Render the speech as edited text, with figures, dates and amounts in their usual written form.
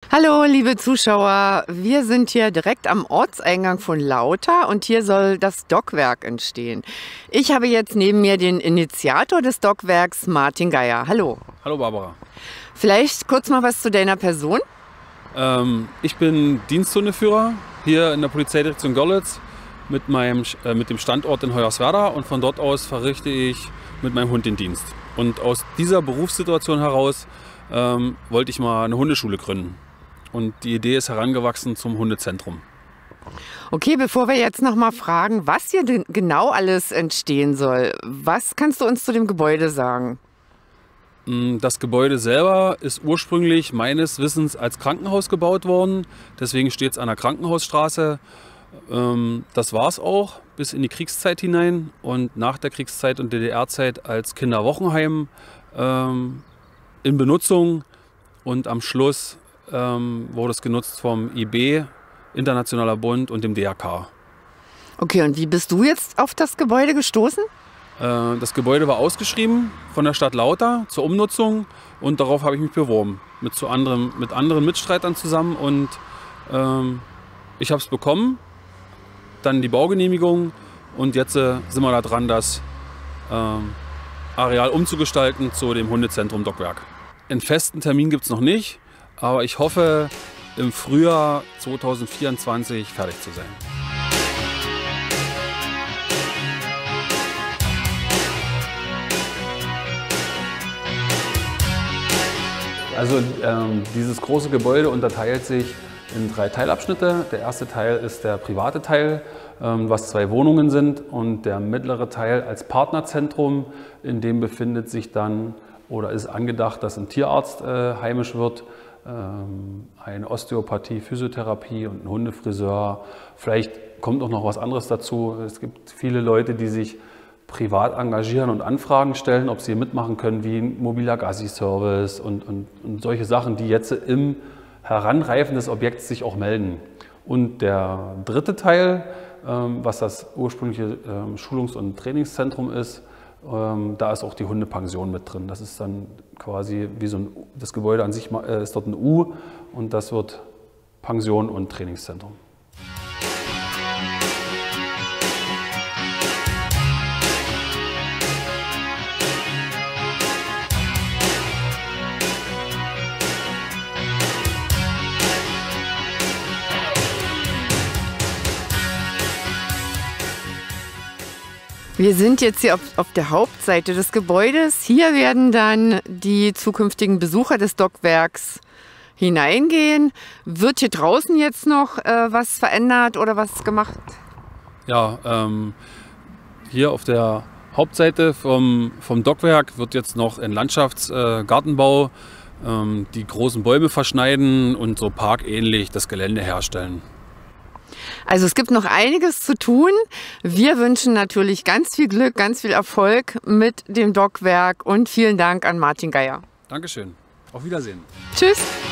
Hallo, liebe Zuschauer. Wir sind hier direkt am Ortseingang von Lauter und hier soll das Dockwerk entstehen. Ich habe jetzt neben mir den Initiator des Dockwerks, Martin Geier. Hallo. Hallo Barbara. Vielleicht kurz mal was zu deiner Person? Ich bin Diensthundeführer hier in der Polizeidirektion Görlitz mit dem Standort in Hoyerswerda, und von dort aus verrichte ich mit meinem Hund den Dienst. Und aus dieser Berufssituation heraus wollte ich mal eine Hundeschule gründen. Und die Idee ist herangewachsen zum Hundezentrum. Okay, bevor wir jetzt noch mal fragen, was hier denn genau alles entstehen soll, was kannst du uns zu dem Gebäude sagen? Das Gebäude selber ist ursprünglich meines Wissens als Krankenhaus gebaut worden. Deswegen steht es an der Krankenhausstraße. Das war es auch bis in die Kriegszeit hinein und nach der Kriegszeit und DDR-Zeit als Kinderwochenheim in Benutzung. Und am Schluss wurde es genutzt vom IB, Internationaler Bund, und dem DRK. Okay, und wie bist du jetzt auf das Gebäude gestoßen? Das Gebäude war ausgeschrieben von der Stadt Lauter zur Umnutzung, und darauf habe ich mich beworben mit anderen Mitstreitern zusammen, und ich habe es bekommen, dann die Baugenehmigung, und jetzt sind wir da dran, das Areal umzugestalten zu dem Hundezentrum Dockwerk. Einen festen Termin gibt es noch nicht, aber ich hoffe, im Frühjahr 2024 fertig zu sein. Also dieses große Gebäude unterteilt sich in 3 Teilabschnitte. Der erste Teil ist der private Teil, was 2 Wohnungen sind, und der mittlere Teil als Partnerzentrum, in dem befindet sich dann oder ist angedacht, dass ein Tierarzt heimisch wird, eine Osteopathie, Physiotherapie und ein Hundefriseur. Vielleicht kommt auch noch was anderes dazu. Es gibt viele Leute, die sich privat engagieren und Anfragen stellen, ob sie mitmachen können, wie ein mobiler Gassi-Service und solche Sachen, die jetzt im Heranreifen des Objekts sich auch melden. Und der dritte Teil, was das ursprüngliche Schulungs- und Trainingszentrum ist, da ist auch die Hundepension mit drin. Das ist dann quasi wie so das Gebäude an sich ist dort ein U, und das wird Pension und Trainingszentrum. Wir sind jetzt hier auf der Hauptseite des Gebäudes. Hier werden dann die zukünftigen Besucher des Dockwerks hineingehen. Wird hier draußen jetzt noch was verändert oder was gemacht? Ja, hier auf der Hauptseite vom Dockwerk wird jetzt noch ein Landschaftsgartenbau, die großen Bäume verschneiden und so parkähnlich das Gelände herstellen. Also es gibt noch einiges zu tun. Wir wünschen natürlich ganz viel Glück, ganz viel Erfolg mit dem Dockwerk, und vielen Dank an Martin Geier. Dankeschön. Auf Wiedersehen. Tschüss.